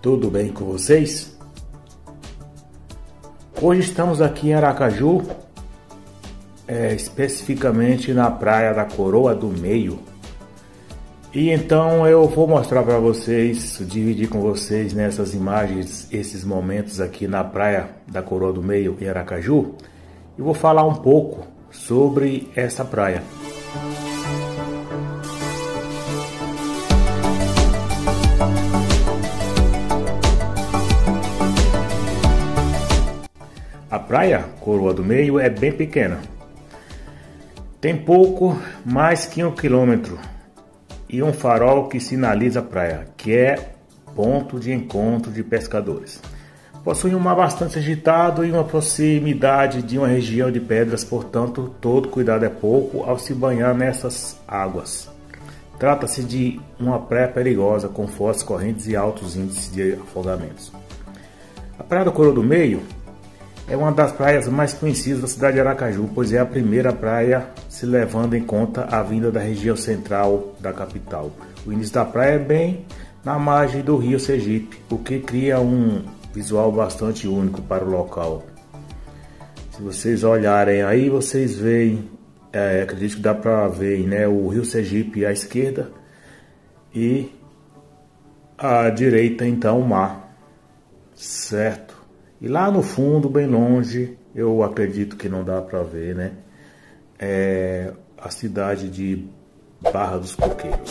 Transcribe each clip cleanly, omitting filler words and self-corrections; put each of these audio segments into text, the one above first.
Tudo bem com vocês? Hoje estamos aqui em Aracaju, especificamente na praia da Coroa do Meio. E então eu vou mostrar para vocês, dividir com vocês nessas imagens, esses momentos aqui na praia da Coroa do Meio em Aracaju. E vou falar um pouco sobre essa praia. A praia Coroa do Meio é bem pequena, tem pouco mais que 1 quilômetro e um farol que sinaliza a praia, que é ponto de encontro de pescadores. Possui um mar bastante agitado e uma proximidade de uma região de pedras, portanto todo cuidado é pouco ao se banhar nessas águas. Trata-se de uma praia perigosa com fortes correntes e altos índices de afogamentos. A praia da Coroa do Meio é uma das praias mais conhecidas da cidade de Aracaju, pois é a primeira praia se levando em conta a vinda da região central da capital. O início da praia é bem na margem do rio Sergipe, o que cria um visual bastante único para o local. Se vocês olharem aí, vocês veem, acredito que dá para ver, né, o rio Sergipe à esquerda e à direita então o mar, certo? E lá no fundo, bem longe, eu acredito que não dá para ver, né? É a cidade de Barra dos Coqueiros.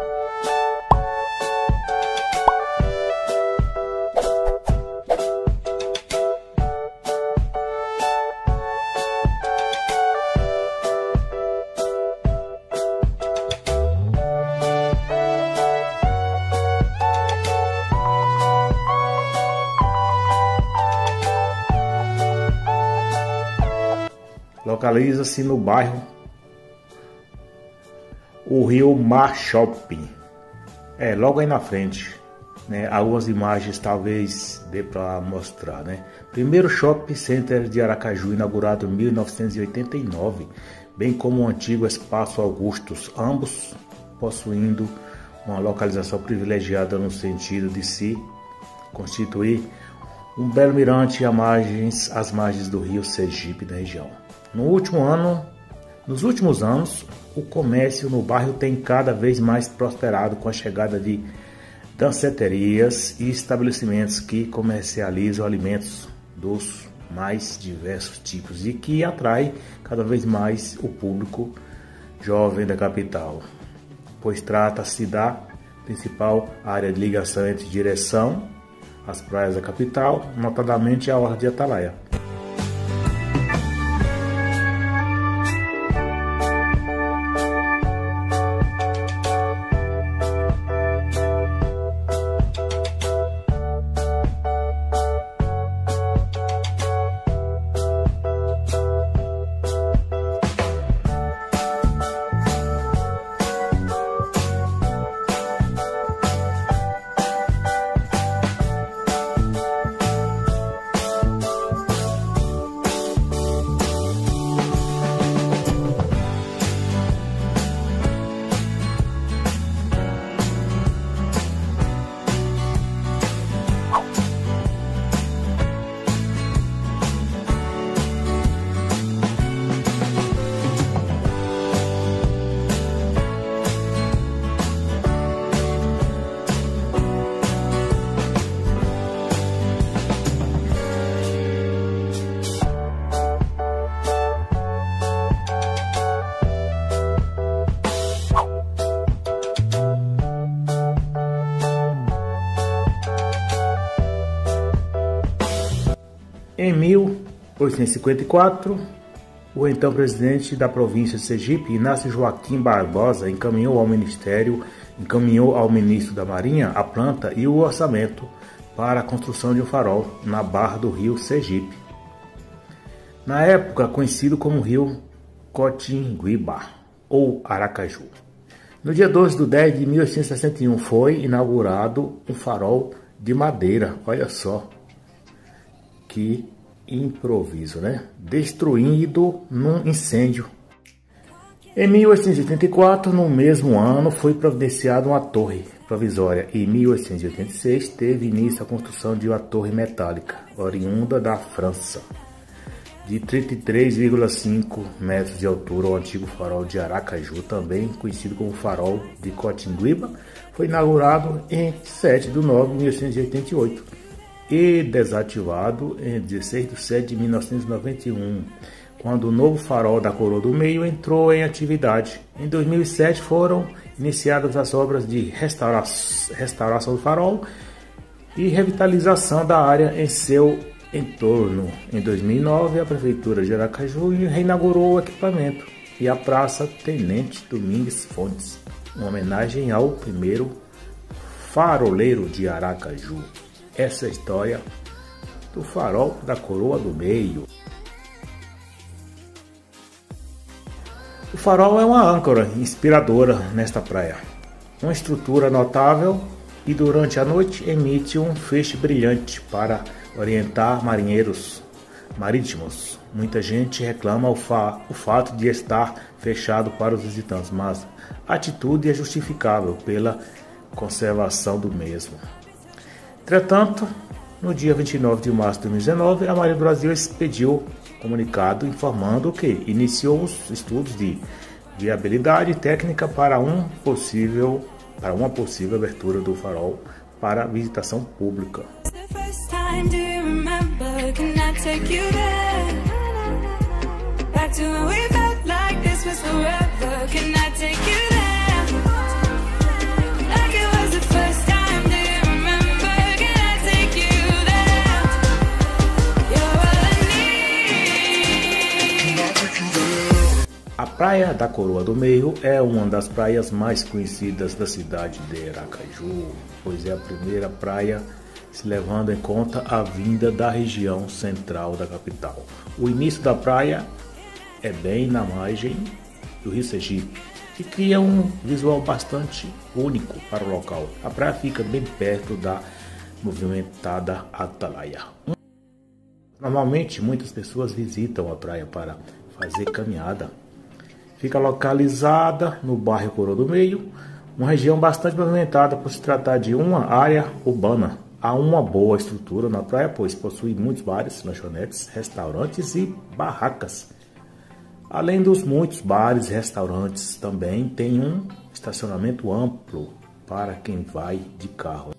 Localiza-se no bairro o Rio Mar Shopping, logo aí na frente, né? Algumas imagens talvez dê para mostrar, né? Primeiro shopping center de Aracaju, inaugurado em 1989, bem como o antigo Espaço Augustus, ambos possuindo uma localização privilegiada no sentido de se constituir um belo mirante às margens do rio Sergipe da região. Nos últimos anos, o comércio no bairro tem cada vez mais prosperado com a chegada de danceterias e estabelecimentos que comercializam alimentos dos mais diversos tipos e que atrai cada vez mais o público jovem da capital, pois trata-se da principal área de ligação entre direção às praias da capital, notadamente a Orla de Atalaia. Em 1854, o então presidente da província de Sergipe, Inácio Joaquim Barbosa, encaminhou ao ministro da Marinha a planta e o orçamento para a construção de um farol na barra do rio Sergipe, na época conhecido como rio Cotinguiba ou Aracaju. No dia 12 de 10 de 1861 foi inaugurado um farol de madeira, olha só que improviso, né? Destruído num incêndio Em 1884, no mesmo ano, foi providenciada uma torre provisória. Em 1886, teve início a construção de uma torre metálica, oriunda da França, de 33,5 metros de altura. O antigo farol de Aracaju, também conhecido como farol de Cotinguiba, foi inaugurado em 7 de nove de 1888 e desativado em 16 de 7 de 1991, quando o novo farol da Coroa do Meio entrou em atividade. Em 2007 foram iniciadas as obras de restauração do farol e revitalização da área em seu entorno. Em 2009, a Prefeitura de Aracaju reinaugurou o equipamento e a Praça Tenente Domingues Fontes, uma homenagem ao primeiro faroleiro de Aracaju. Essa é a história do farol da Coroa do Meio. O farol é uma âncora inspiradora nesta praia, uma estrutura notável e durante a noite emite um feixe brilhante para orientar marinheiros marítimos. Muita gente reclama o fato de estar fechado para os visitantes, mas a atitude é justificável pela conservação do mesmo. Entretanto, no dia 29 de março de 2019, a Marinha do Brasil expediu comunicado informando que iniciou os estudos de viabilidade técnica para uma possível abertura do farol para visitação pública. A Praia da Coroa do Meio é uma das praias mais conhecidas da cidade de Aracaju, pois é a primeira praia se levando em conta a vinda da região central da capital. O início da praia é bem na margem do Rio Sergipe, que cria um visual bastante único para o local. A praia fica bem perto da movimentada Atalaia. Normalmente muitas pessoas visitam a praia para fazer caminhada. Fica localizada no bairro Coroa do Meio, uma região bastante movimentada por se tratar de uma área urbana. Há uma boa estrutura na praia, pois possui muitos bares, lanchonetes, restaurantes e barracas. Além dos muitos bares e restaurantes, também tem um estacionamento amplo para quem vai de carro.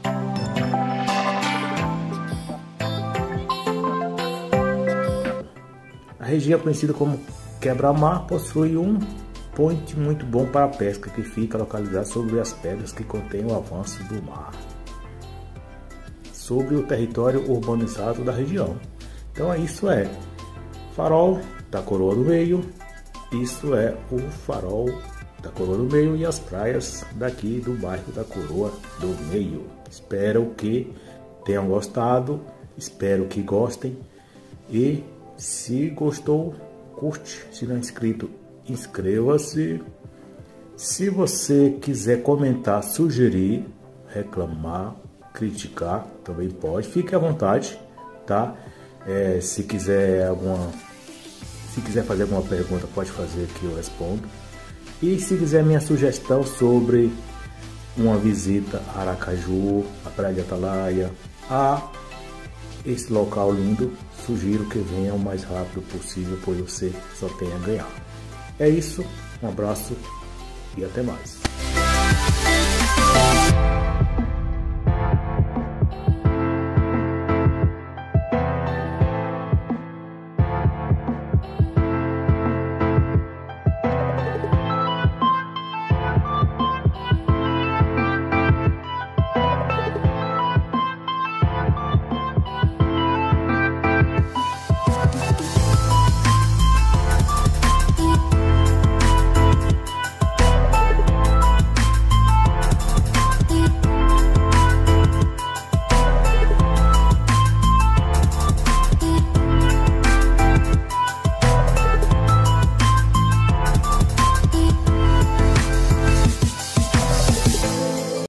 A região conhecida como Quebra-Mar possui um ponte muito bom para a pesca, que fica localizado sobre as pedras que contêm o avanço do mar sobre o território urbanizado da região. Então isso é farol da Coroa do Meio, isso é o farol da Coroa do Meio e as praias daqui do bairro da Coroa do Meio. Espero que tenham gostado, espero que gostem e se gostou, curte, se não é inscrito, inscreva-se. Se você quiser comentar, sugerir, reclamar, criticar, também pode, fique à vontade, tá? Se quiser fazer alguma pergunta, pode fazer que eu respondo. E se quiser minha sugestão sobre uma visita a Aracaju, a Praia de Atalaia, a esse local lindo, sugiro que venha o mais rápido possível, pois você só tem a ganhar. É isso, um abraço e até mais.